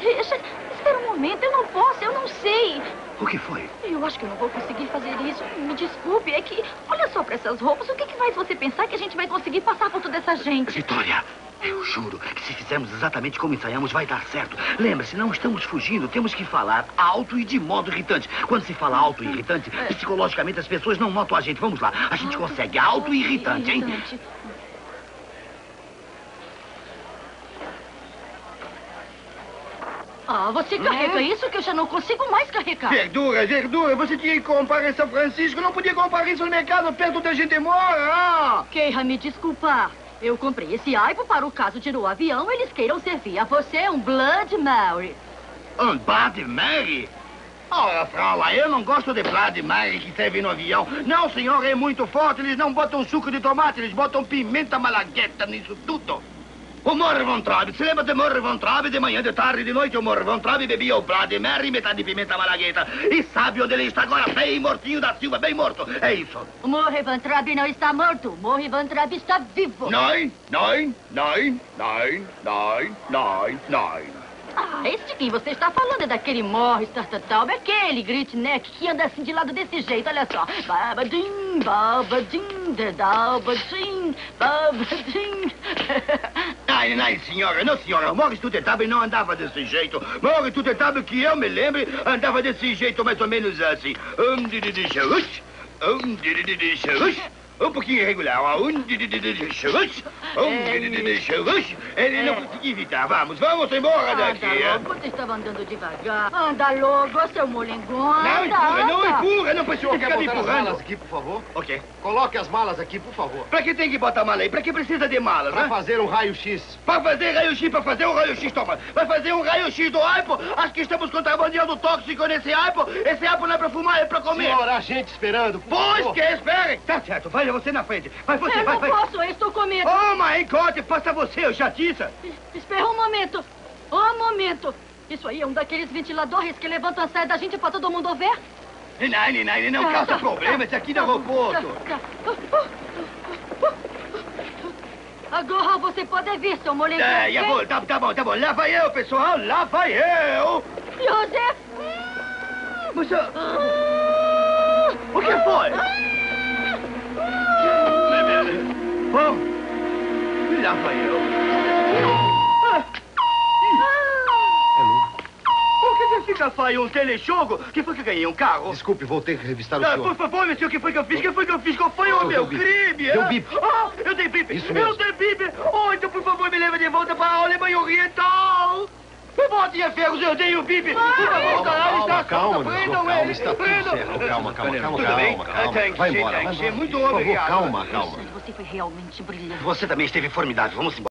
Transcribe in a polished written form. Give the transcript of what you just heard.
deixa. Espera um momento, eu não posso, eu não sei. O que foi? Eu acho que eu não vou conseguir fazer isso. Me desculpe, é que... Olha só pra essas roupas. O que faz você pensar que a gente vai conseguir passar por toda essa gente? Vitória, eu juro que se fizermos exatamente como ensaiamos, vai dar certo. Lembre-se, não estamos fugindo. Temos que falar alto e de modo irritante. Quando se fala alto e irritante, psicologicamente as pessoas não notam a gente. Vamos lá, a gente consegue alto e irritante, hein? Ah, você carrega isso que eu já não consigo mais carregar. Verdura. Você tinha que comprar em São Francisco. Não podia comprar isso no mercado perto onde a gente mora. Queira me desculpar. Eu comprei esse aipo para o caso de no avião eles queiram servir a você um Blood Mary. Um Blood Mary? Ora, Fraulein, eu não gosto de Blood Mary que serve no avião. Não, senhor, é muito forte. Eles não botam suco de tomate, eles botam pimenta malagueta nisso tudo. O Morre Von Traub, se lembra de Morre Von Traub? De manhã, de tarde, de noite, o Morre Von Traub bebia o Blood Mary, metade de pimenta malagueta. E sabe onde ele está agora? Bem mortinho da Silva, bem morto. É isso. O Morre Von Traub não está morto. O Morre Von Traub está vivo. Nine. Ah, esse de quem você está falando é daquele Morris Tartatalba, aquele Gritneck que anda assim de lado desse jeito, olha só. Babadim, babadim, dedabadim, babadim. Não, senhora, não, senhora. Morris Tartatalba não andava desse jeito. Morris Tartatalba, que eu me lembre, andava desse jeito mais ou menos assim. Um pouquinho irregular. Ele não conseguia evitar. Vamos embora daqui. Anda logo, você estava andando devagar. Anda logo, seu molengão. Não empurra, não precisa ficar me empurrando. As malas aqui, por favor. Ok. Coloque as malas aqui, por favor. Pra que tem que botar mala aí? Pra que precisa de malas, Pra né? fazer um raio-x. Pra fazer um raio-x, toma. Vai fazer um raio-x do aipo? Acho que estamos contrabandeando tóxico nesse aipo. Esse aipo não é pra fumar, é pra comer. Senhora, a gente esperando, por Pois favor. que espere. Tá certo, vai você na frente. Vai você, Eu vai. não posso, eu estou com medo. Oh, mãe, corte, faça você, eu já disse. Espera um momento. Um momento. Isso aí é um daqueles ventiladores que levantam a saia da gente pra todo mundo ver? Não causa problema, esse aqui não é aeroporto. Agora você pode vir, seu molengão. Tá bom. Lá vai eu, pessoal, lá vai eu. José! Mas, o que foi? Bom, lá vai eu. O que fica faz um telejogo? Que foi que ganhei um carro? Desculpe, vou ter que revistar o senhor. Por favor, meu senhor, o que foi que eu fiz? Qual foi o meu crime? Deu bip. Eu dei bip. Isso mesmo. Eu dei bip. Oh, então, por favor, me leve de volta para a Alemanha Oriental. Bote a ferros, eu dei o bip. Por favor, Calma, está tudo certo. Calma. Tudo bem? Vai embora. Muito Por favor, obrigado. calma. Você foi realmente brilhante. Você também esteve formidável. Vamos embora.